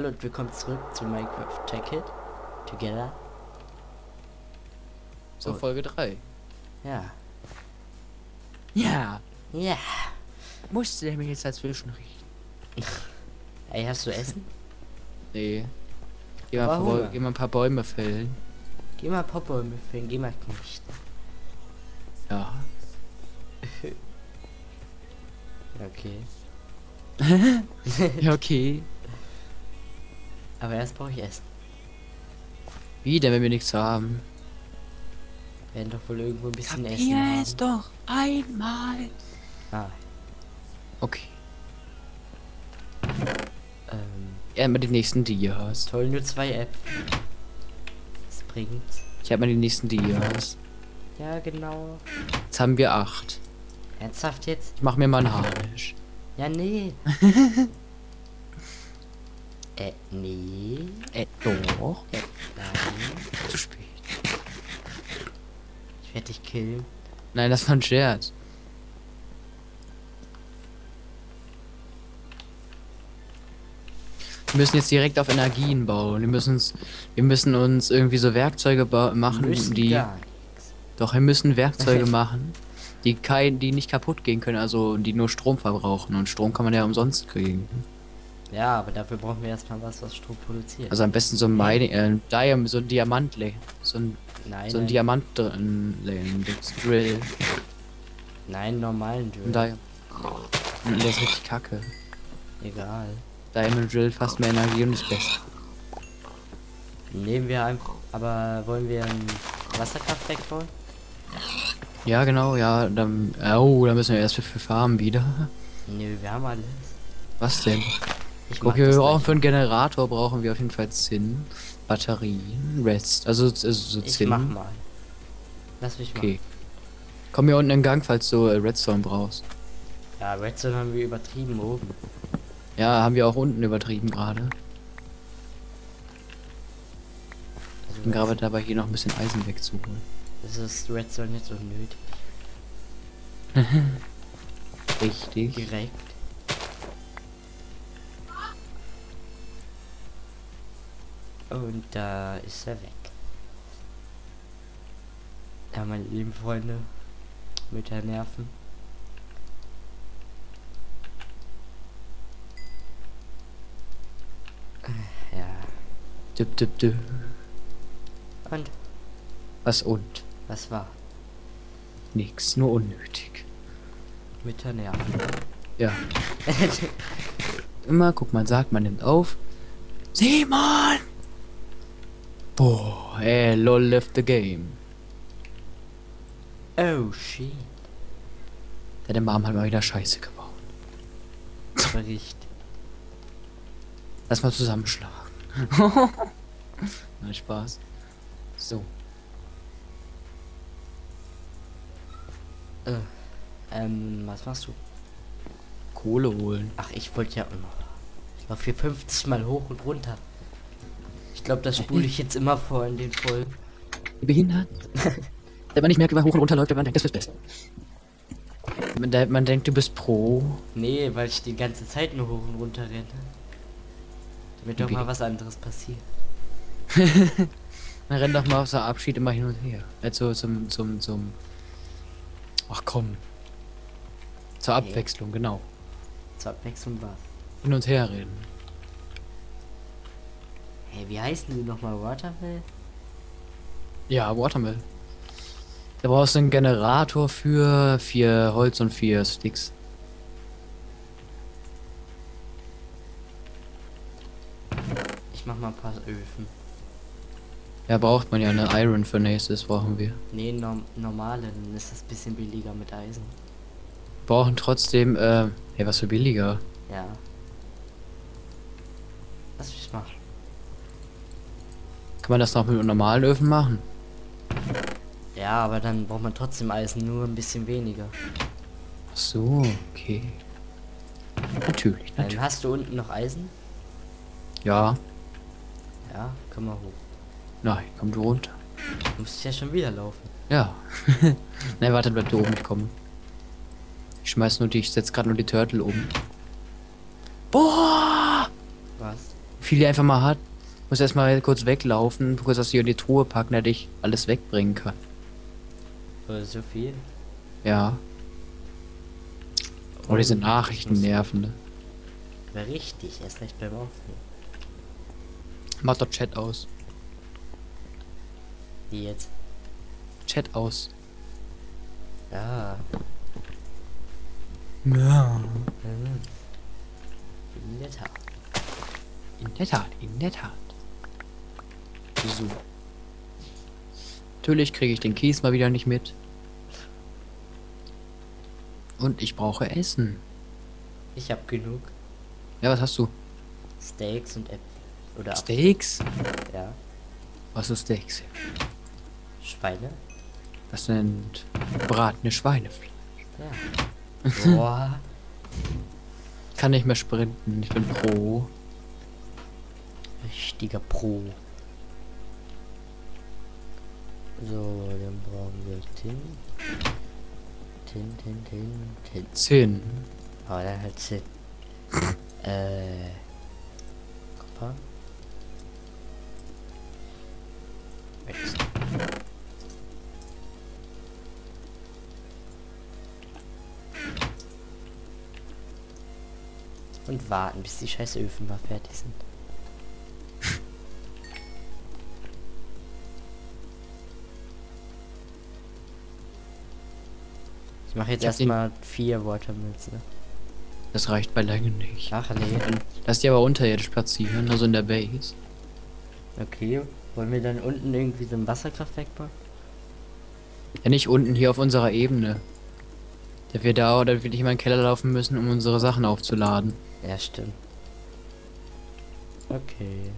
Hallo und willkommen zurück zu Minecraft Tech It Together. So, Oh. Folge 3. Ja. Ja. Ja. Musste der mir jetzt dazwischen richten? Ey, hast du Essen? Nee. Aber Hunger. Geh mal ein paar Bäume fällen. Geh mal Popbäume füllen, geh mal nicht. Ja. Okay. Ja, okay. Aber erst brauche ich Essen. Wie denn, wenn wir nichts haben? Wir werden doch wohl irgendwo ein bisschen Essen haben. es doch einmal. Ah, Okay. ähm, Ja, mal die nächsten Dias. toll, nur 2 Äpfel. Das bringt's. Ich habe mal die nächsten Dias. Ja, genau. Jetzt haben wir 8. Ernsthaft jetzt? Ich mach mir mal einen Harnisch. Ja, nee. Nee. Doch. Nein. Zu spät. Ich werde dich killen. Nein, das war ein Scherz. Wir müssen jetzt direkt auf Energien bauen. Wir müssen uns irgendwie so Werkzeuge machen, die. Gar nichts. Doch, wir müssen Werkzeuge machen, die nicht kaputt gehen können, also die nur Strom verbrauchen. Und Strom kann man ja umsonst kriegen. Ja, aber dafür brauchen wir erstmal was Strom produziert. Also am besten so ein so ein Diamantle. So ein Nein, Diamant Drill. nein, normalen Ein Drill. Der ist richtig kacke. Egal. Diamond Drill fast mehr Energie und ist besser. Nehmen wir einfach. Aber wollen wir ein Wasserkraftwerk bauen? Ja, genau, ja. Dann, da müssen wir erst für farmen wieder. Nö, wir haben alles. Was denn? Ich mach Okay, wir das brauchen gleich. für einen Generator brauchen wir auf jeden Fall Zinn, Batterien, Rest, also so Ich Zinn. mach mal. Lass mich Okay. Komm hier unten in den Gang, falls du Redstone brauchst. mal. Ja, Redstone haben wir übertrieben oben. Ja, haben wir auch unten übertrieben gerade. Also Ich bin gerade dabei, hier noch ein bisschen Eisen wegzuholen. das ist Redstone jetzt unnötig. Richtig. Direkt. Und da ist er weg. Ja, meine lieben Freunde. Mit der Nerven. Ja. Düpp, düpp, düpp. Und? Was und? Was war? Nix, nur unnötig. Mit der Nerven. Ja. Immer, guck mal, sagt man nimmt auf. Simon! Boah, lol left the game. Oh shit. Deine Mom hat mal wieder Scheiße gebaut. Bericht. Lass mal zusammenschlagen. Nein, Spaß. So. Was machst du? Kohle holen. Ach, ich wollte ja. Ich lauf hier 50 Mal hoch und runter. Ich glaube, das spule ich jetzt immer vor in den Folgen. Behindert. Wenn man nicht merkt, wie man hoch und runter läuft, wenn man denkt, das wird besser. Man denkt, du bist pro. Nee, weil ich die ganze Zeit nur hoch und runter renne. Damit doch Wie? mal was anderes passiert. Man rennt doch mal außer Abschied immer hin und her. Also zum. Ach komm. Zur Okay. Abwechslung, genau. Zur Abwechslung was. Hin und her rennen. Hey, wie heißen die nochmal? Watermill? Ja, Watermill. Da brauchst du einen Generator für 4 Holz und 4 Sticks. Ich mach mal ein paar Öfen. Ja, braucht man ja eine Iron Furnaces, brauchen wir. Nee, normale, dann ist das ein bisschen billiger mit Eisen. Brauchen trotzdem, hey, was für billiger. Ja. Lass mich machen. Kann man das noch mit normalen Öfen machen? Ja, aber dann braucht man trotzdem Eisen, nur ein bisschen weniger. Ach so, okay. Natürlich. Hast du unten noch Eisen? Ja. Ja, komm mal hoch. Nein, komm du runter. Du musst ja schon wieder laufen. Ja. Nein, warte, bleib du oben, ich komme. Ich setz gerade nur die Turtle um. Boah! Was? viel die einfach mal hat. Muss erstmal kurz weglaufen, kurz das hier in die Truhe packen, damit ich alles wegbringen kann. So viel? Ja. Oh, diese das Nachrichten muss- nerven, ne? War richtig, erst recht beim Aufnehmen. Mach doch Chat aus. Wie jetzt? Chat aus. Ja. Ja. In der Tat. In der Tat, in der Tat. So. Natürlich kriege ich den Kies mal wieder nicht mit. Und ich brauche Essen. Ich hab genug. Ja, was hast du? Steaks und Äpfel. Oder Apfel. Steaks? Ja. Was ist Steaks? Schweine? Das sind bratene Schweinefleisch. Ja. Boah. Ich kann nicht mehr sprinten. Ich bin Pro. Richtiger Pro. So, dann brauchen wir Tin. Tin. 10. Aber dann halt Tin. Kupfer. Wächst. Und warten, bis die scheiß Öfen mal fertig sind. Ich mache jetzt Ich hab den- erstmal 4 Watermills, ne? Das reicht bei Weitem nicht. Ach nee. Lass die aber unterirdisch platzieren, also in der Base. Okay. Wollen wir dann unten irgendwie so ein Wasserkraftwerk bauen? Ja, nicht unten hier auf unserer Ebene. Da wir da oder will ich mal in den Keller laufen müssen, um unsere Sachen aufzuladen. Ja, stimmt. Okay.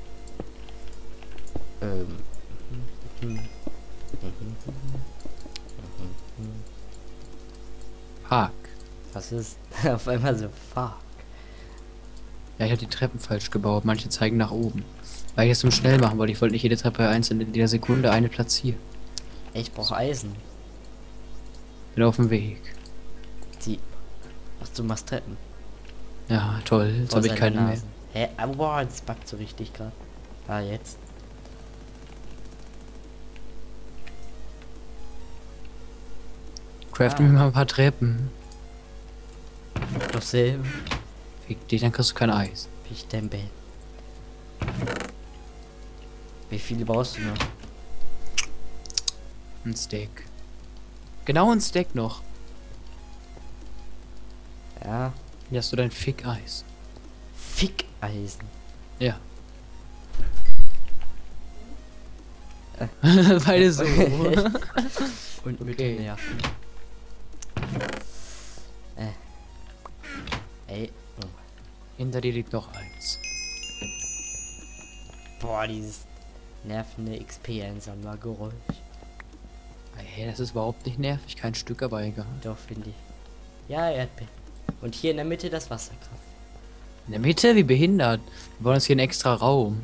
Park. Was ist auf einmal so fuck? Ja, ich habe die Treppen falsch gebaut. Manche zeigen nach oben. Weil ich es zum schnell machen wollte. Ich wollte nicht jede Treppe einzeln in jeder Sekunde eine platzieren. Ey, ich brauche Eisen. Bin auf dem Weg. Die. Ach, du machst Treppen. Ja, toll. Jetzt Vor habe ich seiner keine mehr. Nase. Hä? Ah, boah, das backt so richtig gerade. Ah, jetzt. Craft Ah. mir mal ein paar Treppen. Doch selber. Fick dich, dann kriegst du kein Eis. Ich dein Bett. Wie viele brauchst du noch? Ein Steak. Genau ein Steak noch. Ja. Hier hast du dein Fick-Eis. Fickeisen. Ja. Beide so. Und mit Okay. den Nerven. Ey. Oh. Hinter dir liegt noch eins. Boah, dieses nervende XP-Einsammlergeräusch. Hey, das ist überhaupt nicht nervig. Kein Stück, aber egal. Doch, finde ich. Ja, Erdbeeren. Und hier in der Mitte das Wasserkraft. In der Mitte? Wie behindert. Wir wollen uns hier einen extra Raum.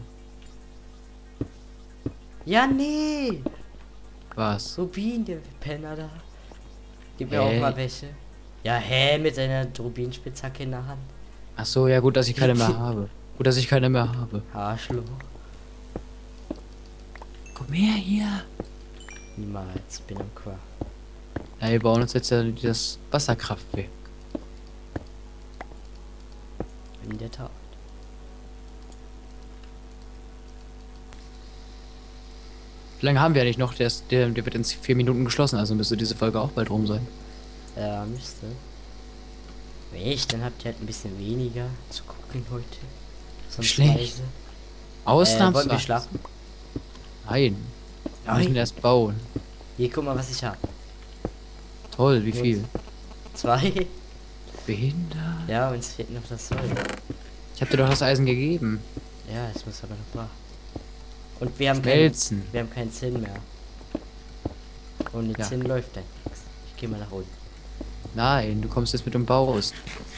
Ja, nee! Was? Rubin, der Penner da. Gib mir Hä? auch mal welche. Ja, hä, mit seiner Rubinspitzhacke in der Hand. Ach so, ja gut, dass ich keine mehr habe. Gut, dass ich keine mehr habe. Arschloch. Komm her hier. Niemals, bin am Quark. Ja, wir bauen uns jetzt ja das Wasserkraftwerk. In der Tat. Wie lange haben wir eigentlich noch? Der wird in 4 Minuten geschlossen, also müsste diese Folge auch bald rum sein. Ja, müsste. Echt, dann habt ihr halt ein bisschen weniger zu gucken heute. Sonst Schlecht. leise. Wollen wir Ausnahmsweise. schlafen? Nein. Wir müssen erst bauen. Hier, guck mal, was ich habe. Toll, wie viel? 2. Behindert. Ja, uns fehlt noch das Soll. Ich hab dir doch das Eisen gegeben. Ja, es muss aber noch machen. Und wir haben Schmelzen. wir haben keinen Zinn mehr. Ohne Ja. Zinn läuft dann nichts. Ich gehe mal nach unten. Nein, du kommst jetzt mit dem Baust.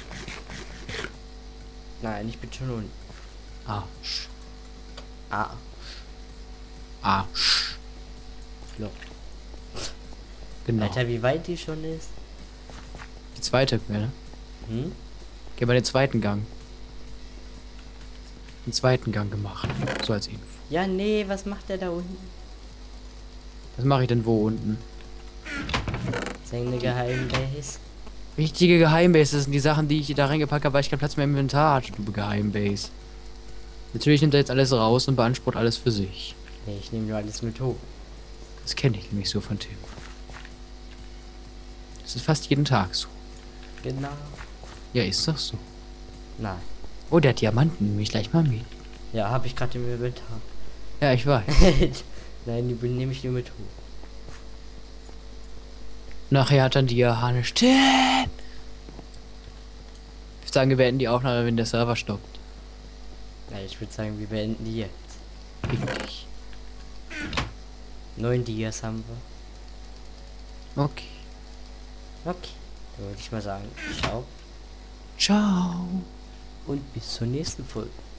Nein, ich bin schon unten. Arsch. Ah, Arsch. Loch. Genau. Alter, wie weit die schon ist? Die zweite Quelle. Hm? Geh mal den zweiten Gang. einen zweiten Gang gemacht. So als Info. Ja, nee, was macht der da unten? Was mache ich denn wo unten? Seine Geheimbase. Richtige Geheimbase, das sind die Sachen, die ich da reingepackt habe, weil ich keinen Platz mehr im Inventar hatte, du Geheimbase. Natürlich nimmt er jetzt alles raus und beansprucht alles für sich. Nee, ich nehme nur alles mit hoch. Das kenne ich nämlich so von Tim. Das ist fast jeden Tag so. Genau. Ja, ist doch so. Nein. Oh, der hat Diamanten, nehme ich gleich mal mit. Ja, habe ich gerade im Inventar. Ja, ich weiß. Nein, die nehme ich nur mit hoch. Nachher hat dann die Johanne Tim. Ich würde sagen, wir beenden die Aufnahme, wenn der Server stoppt. Ja, ich würde sagen, wir beenden die jetzt. Richtig. 9 Dias haben wir. Okay. Okay. Dann würde ich mal sagen, ciao. Ciao. Und bis zur nächsten Folge.